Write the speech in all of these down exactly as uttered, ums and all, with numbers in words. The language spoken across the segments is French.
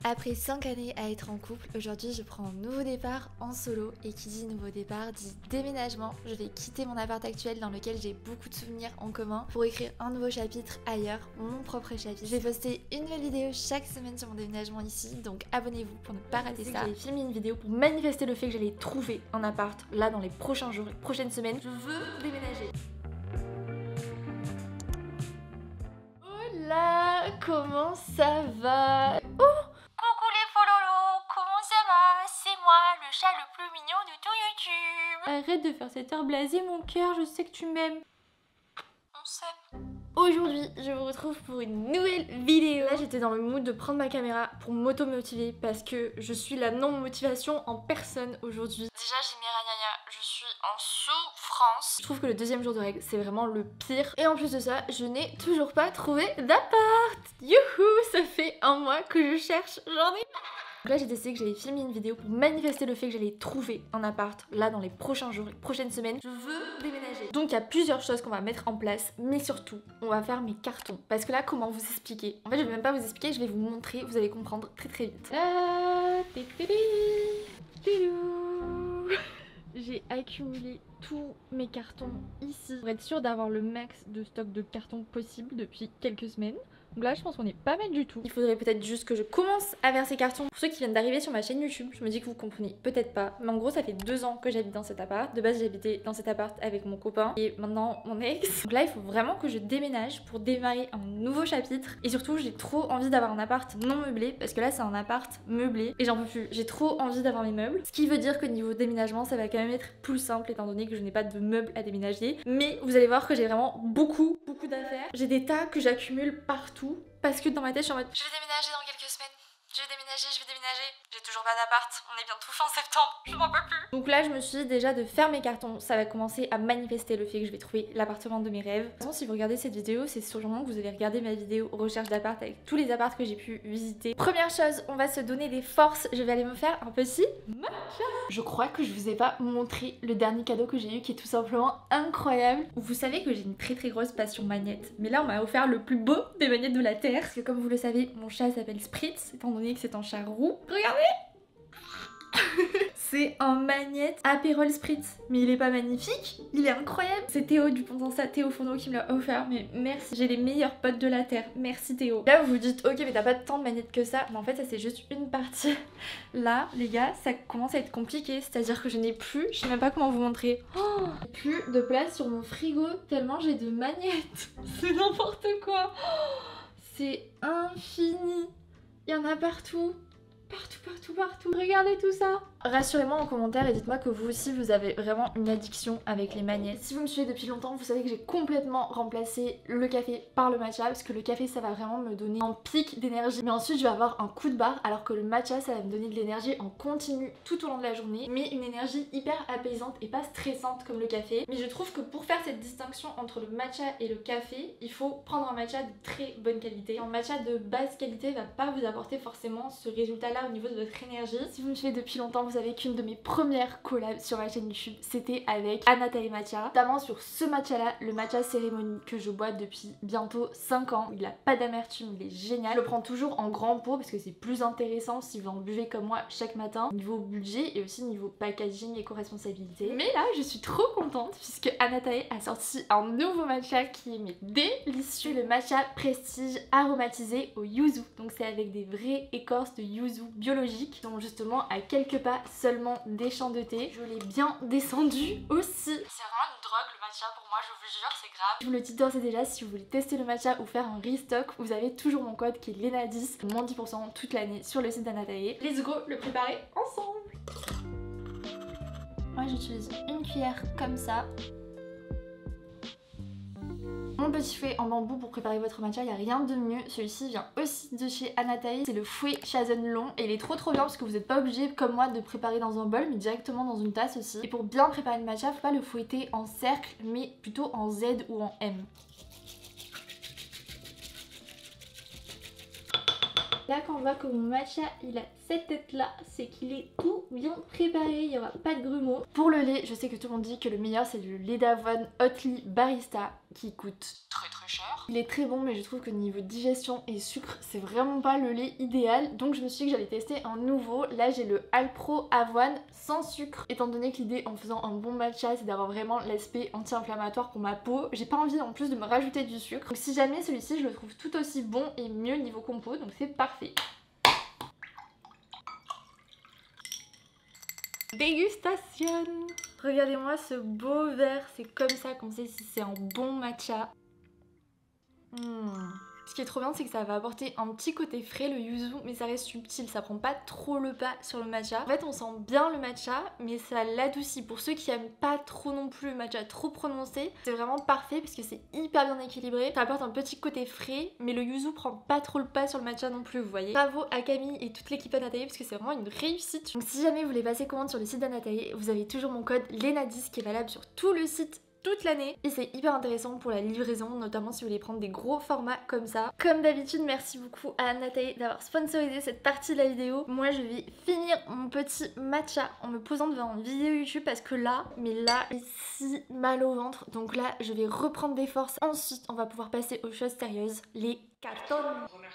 Après cinq années à être en couple, aujourd'hui je prends un nouveau départ en solo et qui dit nouveau départ dit déménagement. Je vais quitter mon appart actuel dans lequel j'ai beaucoup de souvenirs en commun pour écrire un nouveau chapitre ailleurs, mon propre chapitre. Je vais poster une nouvelle vidéo chaque semaine sur mon déménagement ici, donc abonnez-vous pour ne pas rater ça. J'ai filmé une vidéo pour manifester le fait que j'allais trouver un appart là dans les prochains jours, les prochaines semaines. Je veux déménager. Hola, comment ça va? Oh! Coucou les fololo, comment ça va? C'est moi, le chat le plus mignon de tout YouTube. Arrête de faire cette heure blasée mon cœur, je sais que tu m'aimes. On s'aime. Aujourd'hui, je vous retrouve pour une nouvelle vidéo. Là, j'étais dans le mood de prendre ma caméra pour m'auto-motiver parce que je suis la non-motivation en personne aujourd'hui. Déjà j'ai mes ragnagnas, je suis en souffrance. Je trouve que le deuxième jour de règle, c'est vraiment le pire. Et en plus de ça, je n'ai toujours pas trouvé d'appart. Youhou, ça fait un mois que je cherche, j'en ai... Donc là j'ai décidé que j'allais filmer une vidéo pour manifester le fait que j'allais trouver un appart là dans les prochains jours, les prochaines semaines. Je veux déménager. Donc il y a plusieurs choses qu'on va mettre en place, mais surtout on va faire mes cartons. Parce que là comment vous expliquer? En fait je vais même pas vous expliquer, je vais vous montrer, vous allez comprendre très très vite. J'ai accumulé tous mes cartons ici pour être sûre d'avoir le max de stock de cartons possible depuis quelques semaines. Donc là je pense qu'on est pas mal du tout. Il faudrait peut-être juste que je commence à verser cartons. Pour ceux qui viennent d'arriver sur ma chaîne YouTube, je me dis que vous comprenez peut-être pas, mais en gros ça fait deux ans que j'habite dans cet appart. De base j'habitais dans cet appart avec mon copain et maintenant mon ex. Donc là il faut vraiment que je déménage pour démarrer un nouveau chapitre. Et surtout j'ai trop envie d'avoir un appart non meublé parce que là c'est un appart meublé et j'en peux plus. J'ai trop envie d'avoir mes meubles. Ce qui veut dire que niveau déménagement ça va quand même être plus simple étant donné que je n'ai pas de meubles à déménager. Mais vous allez voir que j'ai vraiment beaucoup beaucoup d'affaires. J'ai des tas que j'accumule partout. Parce que dans ma tête je suis en mode Je vais déménager dans quelques semaines. Je vais déménager, je vais déménager. J'ai toujours pas d'appart, on est bientôt fin septembre, je n'en peux plus. Donc là je me suis dit déjà de faire mes cartons, ça va commencer à manifester le fait que je vais trouver l'appartement de mes rêves. De toute façon si vous regardez cette vidéo, c'est sûrement que vous allez regarder ma vidéo recherche d'appart avec tous les apparts que j'ai pu visiter. Première chose, on va se donner des forces, je vais aller me faire un petit matcha. Je crois que je vous ai pas montré le dernier cadeau que j'ai eu qui est tout simplement incroyable. Vous savez que j'ai une très très grosse passion magnette, mais là on m'a offert le plus beau des magnettes de la terre. Parce que comme vous le savez, mon chat s'appelle Spritz, étant donné que c'est un chat roux. Regardez! C'est un magnette Aperol Spritz. Mais il est pas magnifique? Il est incroyable. C'est Théo du Pontensa, Théo Fourneau qui me l'a offert. Mais merci, j'ai les meilleurs potes de la terre. Merci Théo. Là vous vous dites ok mais t'as pas tant de magnettes que ça. Mais en fait ça c'est juste une partie. Là les gars ça commence à être compliqué. C'est à dire que je n'ai plus, je sais même pas comment vous montrer. Oh, plus de place sur mon frigo tellement j'ai de magnettes. C'est n'importe quoi. Oh, c'est infini. Il y en a partout. Partout, partout, partout. Regardez tout ça. Rassurez-moi en commentaire et dites-moi que vous aussi vous avez vraiment une addiction avec les magnettes. Si vous me suivez depuis longtemps, vous savez que j'ai complètement remplacé le café par le matcha parce que le café ça va vraiment me donner un pic d'énergie. Mais ensuite je vais avoir un coup de barre alors que le matcha ça va me donner de l'énergie en continu tout au long de la journée. Mais une énergie hyper apaisante et pas stressante comme le café. Mais je trouve que pour faire cette distinction entre le matcha et le café, il faut prendre un matcha de très bonne qualité. Un matcha de basse qualité va pas vous apporter forcément ce résultat là au niveau de votre énergie. Si vous me suivez depuis longtemps, vous savez qu'une de mes premières collabs sur ma chaîne YouTube, c'était avec Anatae Matcha. Notamment sur ce matcha là, le matcha cérémonie que je bois depuis bientôt cinq ans. Il a pas d'amertume, il est génial. Je le prends toujours en grand pot parce que c'est plus intéressant si vous en buvez comme moi chaque matin. Niveau budget et aussi niveau packaging, éco-responsabilité. Mais là, je suis trop contente puisque Anatae a sorti un nouveau matcha qui est mais délicieux. Le matcha prestige aromatisé au yuzu. Donc c'est avec des vraies écorces de yuzu biologiques, qui sont justement à quelques pas seulement des champs de thé. Je l'ai bien descendu aussi. C'est vraiment une drogue le matcha pour moi, je vous jure, c'est grave. Je vous le dis d'ores et déjà, si vous voulez tester le matcha ou faire un restock, vous avez toujours mon code qui est Lena dix, moins dix pour cent toute l'année sur le site d'Anatae. Let's go le préparer ensemble. Moi j'utilise une cuillère comme ça. Mon petit fouet en bambou pour préparer votre matcha, il n'y a rien de mieux. Celui-ci vient aussi de chez Anatae. C'est le fouet Shazen long et il est trop trop bien parce que vous n'êtes pas obligé comme moi de préparer dans un bol mais directement dans une tasse aussi. Et pour bien préparer le matcha, faut pas le fouetter en cercle mais plutôt en Z ou en M. Là quand on voit que mon matcha il a cette tête là, c'est qu'il est tout bien préparé, il n'y aura pas de grumeaux. Pour le lait, je sais que tout le monde dit que le meilleur c'est le lait d'avoine Oatly Barista qui coûte très très cher. Il est très bon mais je trouve que niveau digestion et sucre c'est vraiment pas le lait idéal, donc je me suis dit que j'allais tester un nouveau. Là j'ai le Alpro avoine sans sucre, étant donné que l'idée en faisant un bon matcha c'est d'avoir vraiment l'aspect anti-inflammatoire pour ma peau. J'ai pas envie en plus de me rajouter du sucre, donc si jamais celui-ci je le trouve tout aussi bon et mieux niveau compo, donc c'est parfait. Dégustation. Regardez-moi ce beau verre, c'est comme ça qu'on sait si c'est un bon matcha. Mmh. Ce qui est trop bien, c'est que ça va apporter un petit côté frais, le yuzu, mais ça reste subtil, ça prend pas trop le pas sur le matcha. En fait, on sent bien le matcha, mais ça l'adoucit. Pour ceux qui aiment pas trop non plus le matcha trop prononcé, c'est vraiment parfait parce que c'est hyper bien équilibré. Ça apporte un petit côté frais, mais le yuzu prend pas trop le pas sur le matcha non plus, vous voyez. Bravo à Camille et toute l'équipe Anatae parce que c'est vraiment une réussite. Donc si jamais vous voulez passer commande sur le site d'Anatae, vous avez toujours mon code Lena dix qui est valable sur tout le site toute l'année et c'est hyper intéressant pour la livraison, notamment si vous voulez prendre des gros formats comme ça. Comme d'habitude, merci beaucoup à Anatae d'avoir sponsorisé cette partie de la vidéo. Moi je vais finir mon petit matcha en me posant devant une vidéo YouTube parce que là, mais là, j'ai si mal au ventre, donc là je vais reprendre des forces. Ensuite on va pouvoir passer aux choses sérieuses, les cartons.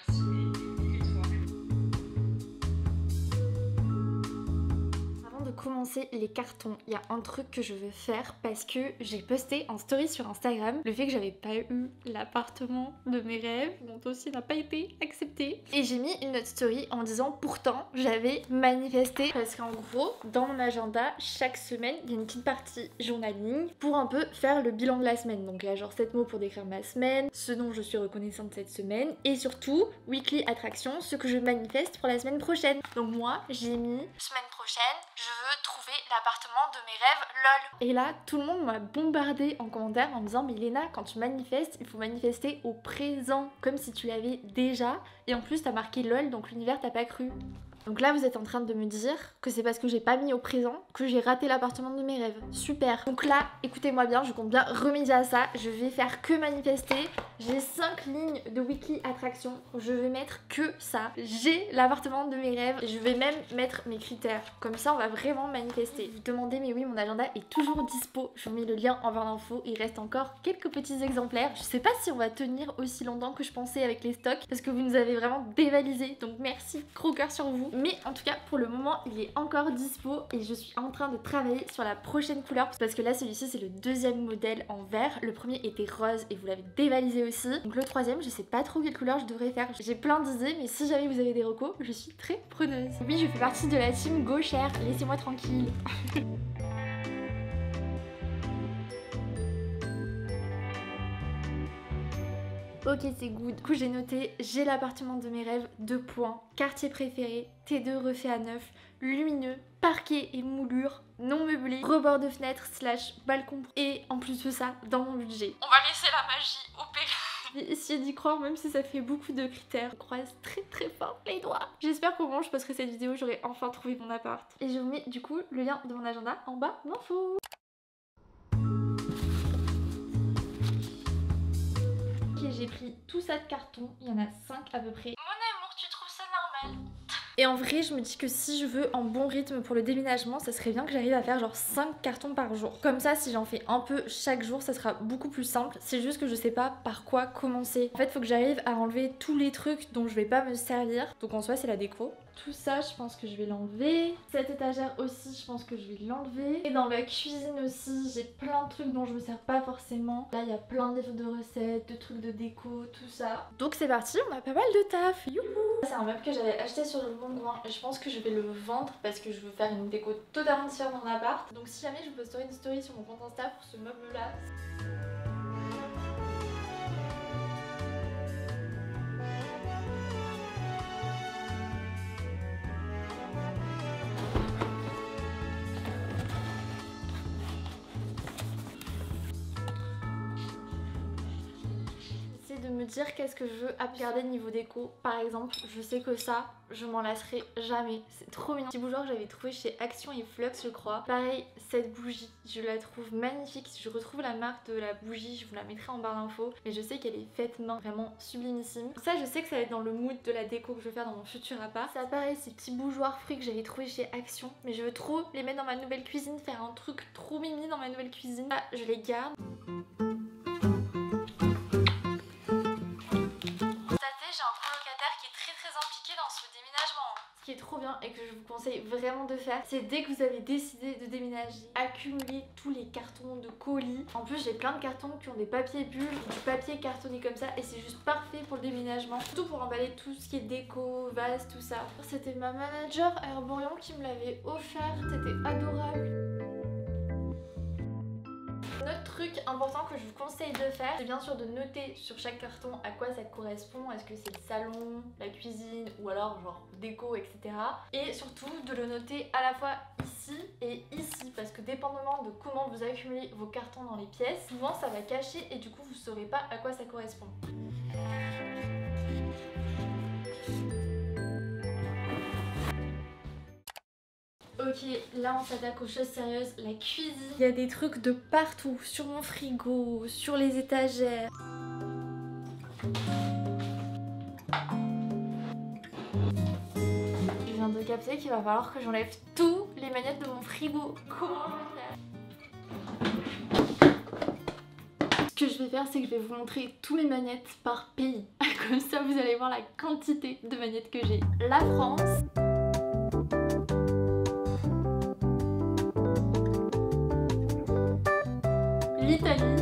Commencer les cartons, il y a un truc que je veux faire parce que j'ai posté en story sur Instagram le fait que j'avais pas eu l'appartement de mes rêves, mon dossier n'a pas été accepté, et j'ai mis une autre story en disant pourtant j'avais manifesté, parce qu'en gros dans mon agenda chaque semaine il y a une petite partie journaling pour un peu faire le bilan de la semaine, donc il y a genre sept mots pour décrire ma semaine, ce dont je suis reconnaissante cette semaine, et surtout weekly attraction, ce que je manifeste pour la semaine prochaine. Donc moi j'ai mis Semaine prochaine, je veux trouver l'appartement de mes rêves, lol. Et là, tout le monde m'a bombardé en commentaire en me disant mais Léna, quand tu manifestes, il faut manifester au présent, comme si tu l'avais déjà. Et en plus, t'as marqué lol, donc l'univers t'a pas cru. Donc là vous êtes en train de me dire que c'est parce que j'ai pas mis au présent que j'ai raté l'appartement de mes rêves. Super. Donc là, écoutez-moi bien, je compte bien remédier à ça. Je vais faire que manifester. J'ai cinq lignes de weekly attraction. Je vais mettre que ça. J'ai l'appartement de mes rêves. Je vais même mettre mes critères. Comme ça, on va vraiment manifester. Vous demandez, mais oui, mon agenda est toujours dispo. Je vous mets le lien en barre d'infos. Il reste encore quelques petits exemplaires. Je sais pas si on va tenir aussi longtemps que je pensais avec les stocks parce que vous nous avez vraiment dévalisé. Donc merci, gros cœur sur vous. Mais en tout cas pour le moment il est encore dispo et je suis en train de travailler sur la prochaine couleur parce que là celui-ci c'est le deuxième modèle en vert, le premier était rose et vous l'avez dévalisé aussi, donc le troisième je sais pas trop quelle couleur je devrais faire, j'ai plein d'idées mais si jamais vous avez des recos je suis très preneuse. Oui, je fais partie de la team gauchère, laissez-moi tranquille. Ok, c'est good. Du coup j'ai noté, j'ai l'appartement de mes rêves, deux points, quartier préféré, T deux refait à neuf, lumineux, parquet et moulure, non meublé, rebord de fenêtre slash balcon, et en plus de ça, dans mon budget. On va laisser la magie opérer. Je vais essayer d'y croire même si ça fait beaucoup de critères. Je croise très très fort les doigts. J'espère qu'au moment où je posterai cette vidéo, j'aurai enfin trouvé mon appart. Et je vous mets du coup le lien de mon agenda en bas d'infos. Ok, j'ai pris tout ça de carton, il y en a cinq à peu près. Mon amour, tu trouves ça normal? Et en vrai, je me dis que si je veux un bon rythme pour le déménagement, ça serait bien que j'arrive à faire genre cinq cartons par jour. Comme ça, si j'en fais un peu chaque jour, ça sera beaucoup plus simple. C'est juste que je sais pas par quoi commencer. En fait, faut que j'arrive à enlever tous les trucs dont je vais pas me servir. Donc en soi, c'est la déco. Tout ça, je pense que je vais l'enlever. Cette étagère aussi, je pense que je vais l'enlever. Et dans la cuisine aussi, j'ai plein de trucs dont je me sers pas forcément. Là, il y a plein de livres de recettes, de trucs de déco, tout ça. Donc c'est parti, on a pas mal de taf. Youhou! C'est un meuble que j'avais acheté sur le Bon Coin et je pense que je vais le vendre parce que je veux faire une déco totalement différente dans mon appart. Donc si jamais je vous posterai une story sur mon compte Insta pour ce meuble là. de me dire qu'est-ce que je veux regarder niveau déco. Par exemple, je sais que ça, je m'en lasserai jamais. C'est trop mignon. Petit bougeoir que j'avais trouvé chez Action et Flux, je crois. Pareil, cette bougie, je la trouve magnifique. Si je retrouve la marque de la bougie, je vous la mettrai en barre d'infos. Mais je sais qu'elle est faite main, vraiment sublimissime. Ça, je sais que ça va être dans le mood de la déco que je vais faire dans mon futur appart. Ça, pareil, ces petits bougeoirs fruits que j'avais trouvé chez Action. Mais je veux trop les mettre dans ma nouvelle cuisine, faire un truc trop mimi dans ma nouvelle cuisine. Ah, je les garde. J'ai un colocataire qui est très très impliqué dans ce déménagement. Ce qui est trop bien et que je vous conseille vraiment de faire, c'est dès que vous avez décidé de déménager, accumuler tous les cartons de colis. En plus, j'ai plein de cartons qui ont des papiers bulles, du papier cartonné comme ça, et c'est juste parfait pour le déménagement. Surtout pour emballer tout ce qui est déco, vase, tout ça. C'était ma manager Herborian qui me l'avait offert, c'était adorable. Un autre truc important que je vous conseille de faire, c'est bien sûr de noter sur chaque carton à quoi ça correspond. Est-ce que c'est le salon, la cuisine ou alors genre déco, et cetera. Et surtout de le noter à la fois ici et ici, parce que dépendamment de comment vous accumulez vos cartons dans les pièces, souvent ça va cacher et du coup vous saurez pas à quoi ça correspond. Ok, là on s'attaque aux choses sérieuses, la cuisine. Il y a des trucs de partout, sur mon frigo, sur les étagères. Je viens de capter qu'il va falloir que j'enlève tous les manettes de mon frigo. Comment je vais faire? Ce que je vais faire, c'est que je vais vous montrer tous les manettes par pays. Comme ça vous allez voir la quantité de manettes que j'ai. La France. L'Italie.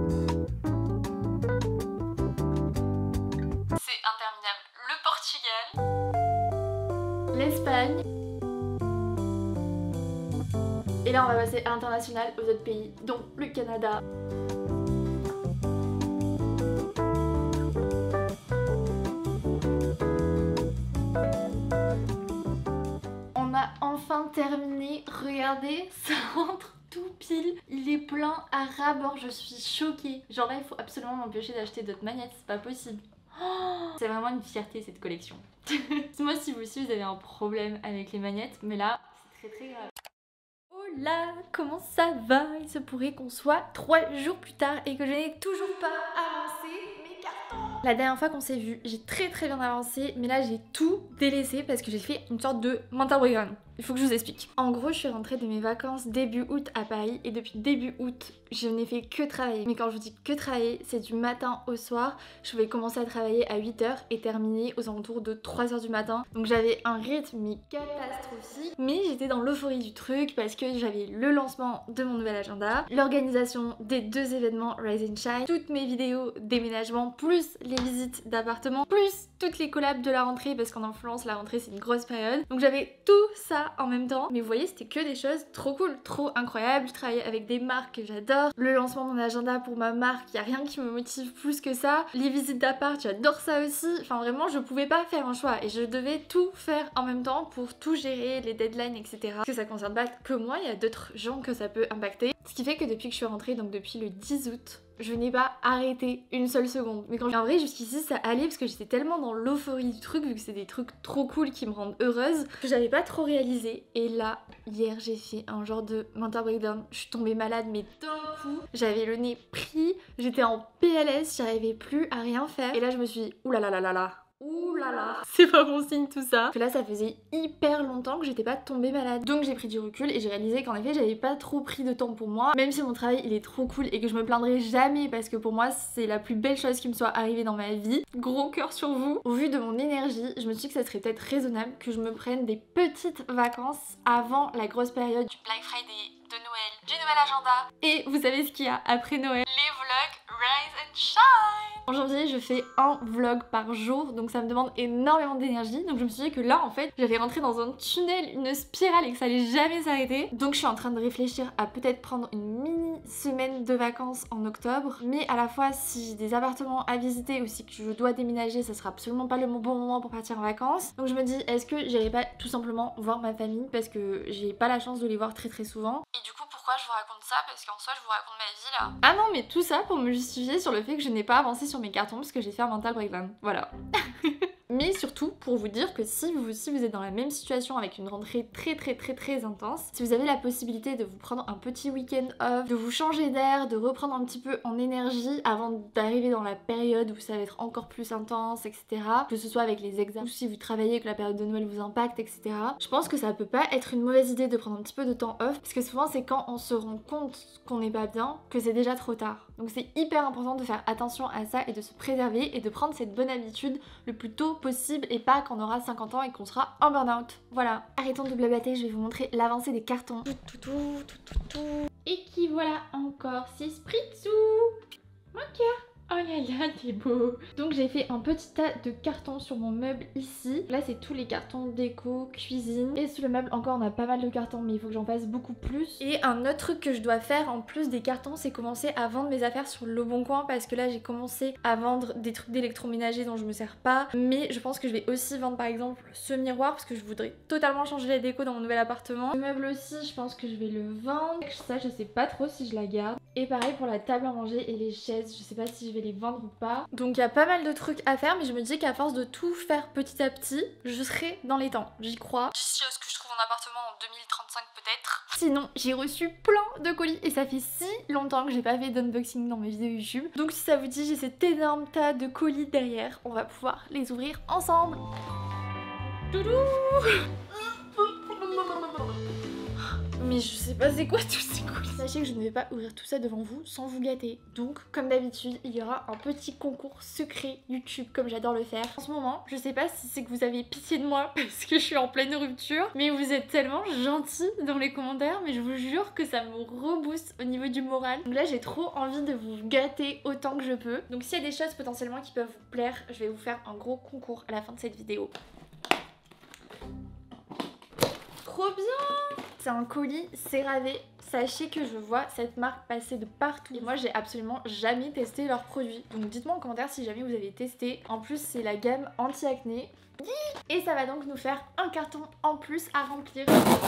C'est interminable. Le Portugal. L'Espagne. Et là on va passer à l'international, aux autres pays, dont le Canada. On a enfin terminé, regardez, ça rentre tout pile, il est plein à ras-bord, je suis choquée. Genre là il faut absolument m'empêcher d'acheter d'autres manettes, c'est pas possible. Oh, c'est vraiment une fierté cette collection. Moi si vous aussi vous avez un problème avec les manettes, mais là c'est très très grave. Oh là, comment ça va? Il se pourrait qu'on soit trois jours plus tard et que je n'ai toujours pas avancé mes cartons. La dernière fois qu'on s'est vu, j'ai très très bien avancé, mais là j'ai tout délaissé parce que j'ai fait une sorte de mental breakdown. Il faut que je vous explique. En gros, je suis rentrée de mes vacances début août à Paris et depuis début août, je n'ai fait que travailler. Mais quand je vous dis que travailler, c'est du matin au soir. Je vais commencer à travailler à huit heures et terminer aux alentours de trois heures du matin. Donc j'avais un rythme mais catastrophique. Mais j'étais dans l'euphorie du truc parce que j'avais le lancement de mon nouvel agenda, l'organisation des deux événements Rise and Shine, toutes mes vidéos déménagement, plus les visites d'appartements, plus toutes les collabs de la rentrée parce qu'en influence, la rentrée c'est une grosse période. Donc j'avais tout ça en même temps, mais vous voyez c'était que des choses trop cool, trop incroyables. Je travaillais avec des marques que j'adore, le lancement de mon agenda pour ma marque, il n'y a rien qui me motive plus que ça, les visites d'appart, j'adore ça aussi. Enfin vraiment je pouvais pas faire un choix et je devais tout faire en même temps pour tout gérer, les deadlines, etc. Parce que ça concerne pas que moi, il y a d'autres gens que ça peut impacter. Ce qui fait que depuis que je suis rentrée, donc depuis le dix août, je n'ai pas arrêté une seule seconde. Mais quand en vrai jusqu'ici ça allait parce que j'étais tellement dans l'euphorie du truc, vu que c'est des trucs trop cool qui me rendent heureuse, que j'avais pas trop réalisé. Et là, hier j'ai fait un genre de mental breakdown. Je suis tombée malade mais d'un coup, j'avais le nez pris, j'étais en P L S, j'arrivais plus à rien faire. Et là je me suis dit, oulala là là là. Ouh là là, c'est pas bon signe tout ça. Que là ça faisait hyper longtemps que j'étais pas tombée malade. Donc j'ai pris du recul et j'ai réalisé qu'en effet j'avais pas trop pris de temps pour moi. Même si mon travail il est trop cool et que je me plaindrai jamais parce que pour moi c'est la plus belle chose qui me soit arrivée dans ma vie. Gros cœur sur vous. Au vu de mon énergie, je me suis dit que ça serait peut-être raisonnable que je me prenne des petites vacances avant la grosse période Du Black Friday, de Noël, du nouvel agenda. Et vous savez ce qu'il y a après Noël? Les vlogs Rise and Shine. En janvier, je fais un vlog par jour, donc ça me demande énormément d'énergie. Donc je me suis dit que là, en fait, j'allais rentrer dans un tunnel, une spirale et que ça allait jamais s'arrêter. Donc je suis en train de réfléchir à peut-être prendre une mini semaine de vacances en octobre. Mais à la fois, si j'ai des appartements à visiter ou si je dois déménager, ça sera absolument pas le bon moment pour partir en vacances. Donc je me dis, est-ce que j'irai pas tout simplement voir ma famille parce que j'ai pas la chance de les voir très très souvent. Et du coup, pour pourquoi je vous raconte ça, parce qu'en soi je vous raconte ma vie là. Ah non, mais tout ça pour me justifier sur le fait que je n'ai pas avancé sur mes cartons parce que j'ai fait un mental breakdown. Voilà. Mais surtout pour vous dire que si vous aussi vous êtes dans la même situation avec une rentrée très très très très intense, si vous avez la possibilité de vous prendre un petit week-end off, de vous changer d'air, de reprendre un petit peu en énergie avant d'arriver dans la période où ça va être encore plus intense, et cetera. Que ce soit avec les examens ou si vous travaillez et que la période de Noël vous impacte, et cetera. Je pense que ça peut pas être une mauvaise idée de prendre un petit peu de temps off parce que souvent c'est quand on se rend compte qu'on n'est pas bien que c'est déjà trop tard. Donc c'est hyper important de faire attention à ça et de se préserver et de prendre cette bonne habitude le plus tôt possible et pas quand on aura cinquante ans et qu'on sera en burn-out. Voilà. Arrêtons de blablater, je vais vous montrer l'avancée des cartons. Tout, tout, tout, tout, tout, tout. Et qui voilà encore, c'est Spritzou. Ok. Oh là là, t'es beau. Donc j'ai fait un petit tas de cartons sur mon meuble ici. Là c'est tous les cartons déco, cuisine. Et sous le meuble encore on a pas mal de cartons mais il faut que j'en fasse beaucoup plus. Et un autre truc que je dois faire en plus des cartons, c'est commencer à vendre mes affaires sur Le Bon Coin parce que là j'ai commencé à vendre des trucs d'électroménager dont je me sers pas. Mais je pense que je vais aussi vendre par exemple ce miroir parce que je voudrais totalement changer la déco dans mon nouvel appartement. Le meuble aussi je pense que je vais le vendre. Ça je sais pas trop si je la garde. Et pareil pour la table à manger et les chaises, je sais pas si je vais les vendre ou pas. Donc il y a pas mal de trucs à faire mais je me dis qu'à force de tout faire petit à petit, je serai dans les temps, j'y crois. D'ici à ce que je trouve un appartement en deux mille trente-cinq peut-être. Sinon j'ai reçu plein de colis et ça fait si longtemps que j'ai pas fait d'unboxing dans mes vidéos YouTube. Donc si ça vous dit, j'ai cet énorme tas de colis derrière, on va pouvoir les ouvrir ensemble. Doudou. Mais je sais pas c'est quoi tous ces colis. Sachez que je ne vais pas ouvrir tout ça devant vous sans vous gâter. Donc comme d'habitude il y aura un petit concours secret YouTube comme j'adore le faire. En ce moment je sais pas si c'est que vous avez pitié de moi parce que je suis en pleine rupture, mais vous êtes tellement gentils dans les commentaires, mais je vous jure que ça me rebooste au niveau du moral. Donc là j'ai trop envie de vous gâter autant que je peux. Donc s'il y a des choses potentiellement qui peuvent vous plaire, je vais vous faire un gros concours à la fin de cette vidéo. Trop bien! C'est un colis CeraVe. Sachez que je vois cette marque passer de partout. Et moi j'ai absolument jamais testé leurs produits. Donc dites-moi en commentaire si jamais vous avez testé. En plus c'est la gamme anti-acné. Et ça va donc nous faire un carton en plus à remplir.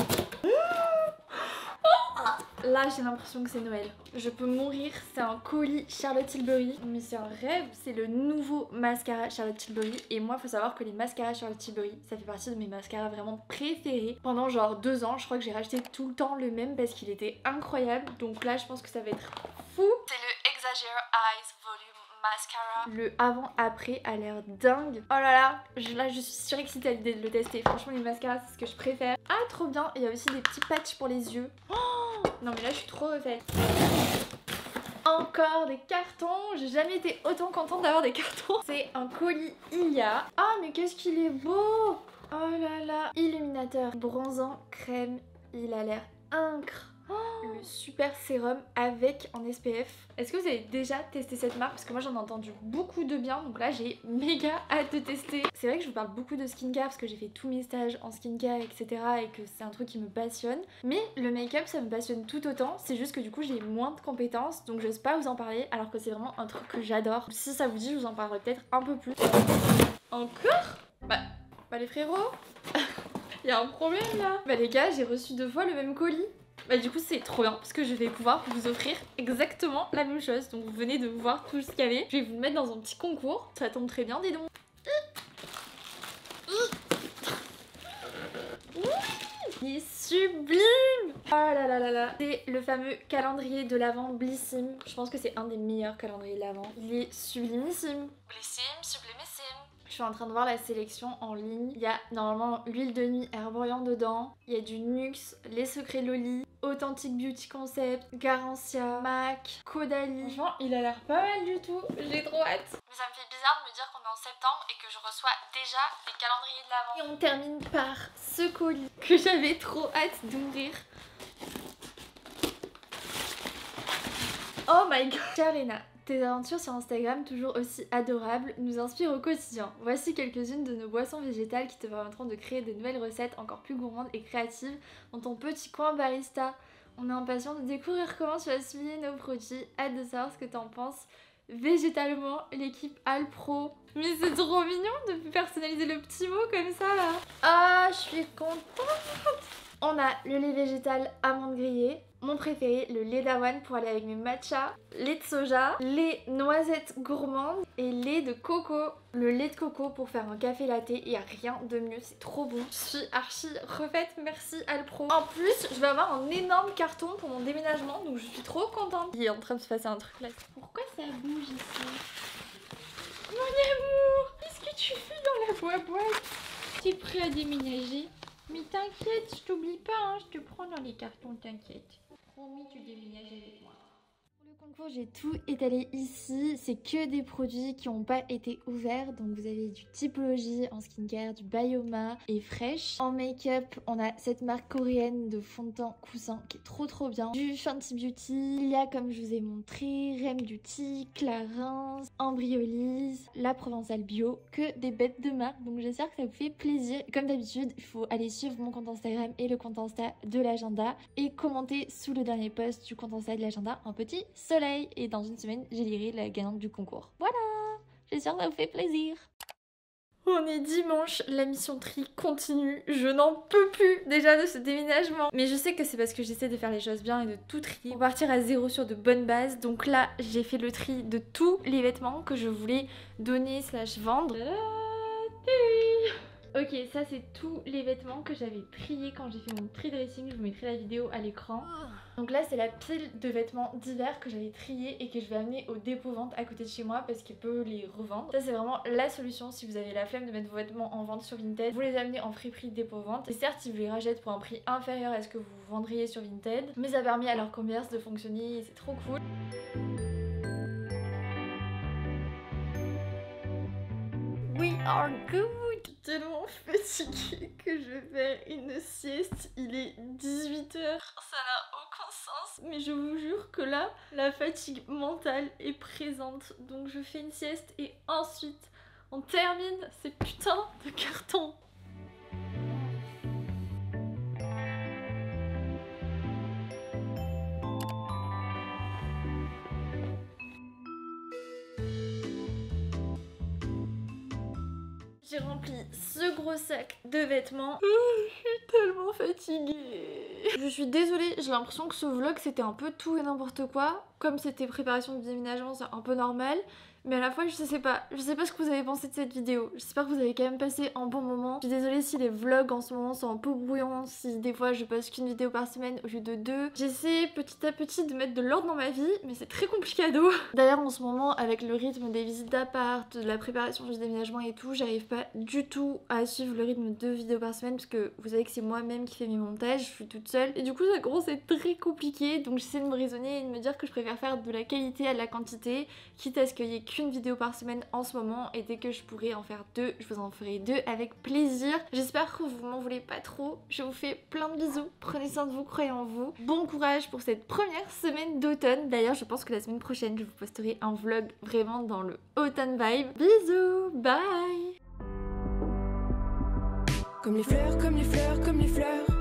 Là j'ai l'impression que c'est Noël. Je peux mourir, c'est un colis Charlotte Tilbury. Mais c'est un rêve, c'est le nouveau mascara Charlotte Tilbury. Et moi faut savoir que les mascaras Charlotte Tilbury, ça fait partie de mes mascaras vraiment préférés. Pendant genre deux ans, je crois que j'ai racheté tout le temps le même parce qu'il était incroyable. Donc là je pense que ça va être fou. C'est le Exagger Eyes Volume Mascara. Le avant-après a l'air dingue. Oh là là, je, là je suis surexcitée à l'idée de le tester. Franchement les mascaras c'est ce que je préfère. Ah trop bien, il y a aussi des petits patchs pour les yeux. Oh non mais là je suis trop refaite. Encore des cartons, j'ai jamais été autant contente d'avoir des cartons. C'est un colis Ilia. Ah mais qu'est-ce qu'il est beau. Oh là là. Illuminateur bronzant crème, il a l'air incroyable. Oh, le super sérum avec en S P F. Est-ce que vous avez déjà testé cette marque? Parce que moi j'en ai entendu beaucoup de bien, donc là j'ai méga hâte de tester. C'est vrai que je vous parle beaucoup de skincare parce que j'ai fait tous mes stages en skincare etc et que c'est un truc qui me passionne. Mais le make-up ça me passionne tout autant, c'est juste que du coup j'ai moins de compétences donc j'ose pas vous en parler alors que c'est vraiment un truc que j'adore. Si ça vous dit je vous en parlerai peut-être un peu plus. Encore? Bah, bah les frérots il y a un problème là. Bah les gars j'ai reçu deux fois le même colis. Bah du coup c'est trop bien parce que je vais pouvoir vous offrir exactement la même chose. Donc vous venez de voir tout ce qu'il y avait. Je vais vous le mettre dans un petit concours. Ça tombe très bien, dis donc. Il est sublime. Oh là là là là. C'est le fameux calendrier de l'Avent Blissim. Je pense que c'est un des meilleurs calendriers de l'Avent. Il est sublimissime. Blissim, sublimissime. Je suis en train de voir la sélection en ligne. Il y a normalement l'huile de nuit Herborian dedans. Il y a du Nuxe, Les Secrets Loli, Authentic Beauty Concept, Garancia, MAC, Caudalie. Franchement, il a l'air pas mal du tout. J'ai trop hâte. Mais ça me fait bizarre de me dire qu'on est en septembre et que je reçois déjà les calendriers de l'Avent. Et on termine par ce colis que j'avais trop hâte d'ouvrir. Oh my god. Chère Léna, tes aventures sur Instagram, toujours aussi adorables, nous inspirent au quotidien. Voici quelques-unes de nos boissons végétales qui te permettront de créer de nouvelles recettes encore plus gourmandes et créatives dans ton petit coin barista. On est impatient de découvrir comment tu vas assimiler nos produits. Hâte de savoir ce que t'en penses. Végétalement, l'équipe Alpro. Mais c'est trop mignon de personnaliser le petit mot comme ça là. Ah, je suis contente. On a le lait végétal amande grillée, mon préféré, le lait d'avoine pour aller avec mes matchas, lait de soja, lait noisette gourmande et lait de coco. Le lait de coco pour faire un café latte, il n'y a rien de mieux, c'est trop bon. Je suis archi refaite, merci Alpro. En plus, je vais avoir un énorme carton pour mon déménagement, donc je suis trop contente. Il est en train de se passer un truc là. Pourquoi ça bouge ici? Mon amour, qu'est-ce que tu fais dans la boîte? T'es prêt à déménager? Mais t'inquiète, je t'oublie pas, hein, je te prends dans les cartons, t'inquiète. Promis, tu déménages avec moi. Pour le concours, j'ai tout étalé ici. C'est que des produits qui n'ont pas été ouverts. Donc vous avez du Typologie en skincare, du Bioma et Fresh. En make-up, on a cette marque coréenne de fond de teint coussin qui est trop trop bien. Du Fenty Beauty, il y a comme je vous ai montré, Rem Beauty, Clarins, Embryolise, La Provençale Bio, que des bêtes de marque. Donc j'espère que ça vous fait plaisir. Comme d'habitude, il faut aller suivre mon compte Instagram et le compte Insta de l'agenda et commenter sous le dernier post du compte Insta de l'agenda un petit soleil. Et dans une semaine, j'élirai la gagnante du concours. Voilà, j'espère que ça vous fait plaisir. On est dimanche, la mission tri continue. Je n'en peux plus déjà de ce déménagement. Mais je sais que c'est parce que j'essaie de faire les choses bien et de tout trier pour partir à zéro sur de bonnes bases. Donc là, j'ai fait le tri de tous les vêtements que je voulais donner slash vendre. Ok, ça c'est tous les vêtements que j'avais triés quand j'ai fait mon tri dressing. Je vous mettrai la vidéo à l'écran. Donc là c'est la pile de vêtements d'hiver que j'avais triés et que je vais amener au dépôt-vente à côté de chez moi parce qu'il peut les revendre. Ça c'est vraiment la solution si vous avez la flemme de mettre vos vêtements en vente sur Vinted. Vous les amenez en friperie dépôt-vente. Et certes ils vous les rachètent pour un prix inférieur à ce que vous vendriez sur Vinted. Mais ça a permis à leur commerce de fonctionner et c'est trop cool. We are good! Je suis tellement fatiguée que je vais faire une sieste. Il est dix-huit heures. Ça n'a aucun sens. Mais je vous jure que là, la fatigue mentale est présente. Donc je fais une sieste et ensuite on termine ces putains de cartons. J'ai rempli ce gros sac de vêtements. Je suis tellement fatiguée. Je suis désolée, j'ai l'impression que ce vlog c'était un peu tout et n'importe quoi. Comme c'était préparation de déménagement, c'est un peu normal. Mais à la fois, je sais pas, je sais pas ce que vous avez pensé de cette vidéo. J'espère que vous avez quand même passé un bon moment. Je suis désolée si les vlogs en ce moment sont un peu brouillons, si des fois je poste qu'une vidéo par semaine au lieu de deux. J'essaie petit à petit de mettre de l'ordre dans ma vie, mais c'est très compliqué à dos. D'ailleurs, en ce moment, avec le rythme des visites d'appart, de la préparation du déménagement et tout, j'arrive pas du tout à suivre le rythme de vidéos par semaine parce que vous savez que c'est moi-même qui fais mes montages, je suis toute seule. Et du coup, ça commence à être très compliqué, donc j'essaie de me raisonner et de me dire que je préfère faire de la qualité à de la quantité, quitte à ce qu'il y ait qu'une vidéo par semaine en ce moment, et dès que je pourrai en faire deux, je vous en ferai deux avec plaisir. J'espère que vous m'en voulez pas trop. Je vous fais plein de bisous, prenez soin de vous, croyez en vous. Bon courage pour cette première semaine d'automne. D'ailleurs, je pense que la semaine prochaine, je vous posterai un vlog vraiment dans le automne vibe. Bisous, bye. Comme les fleurs, comme les fleurs, comme les fleurs.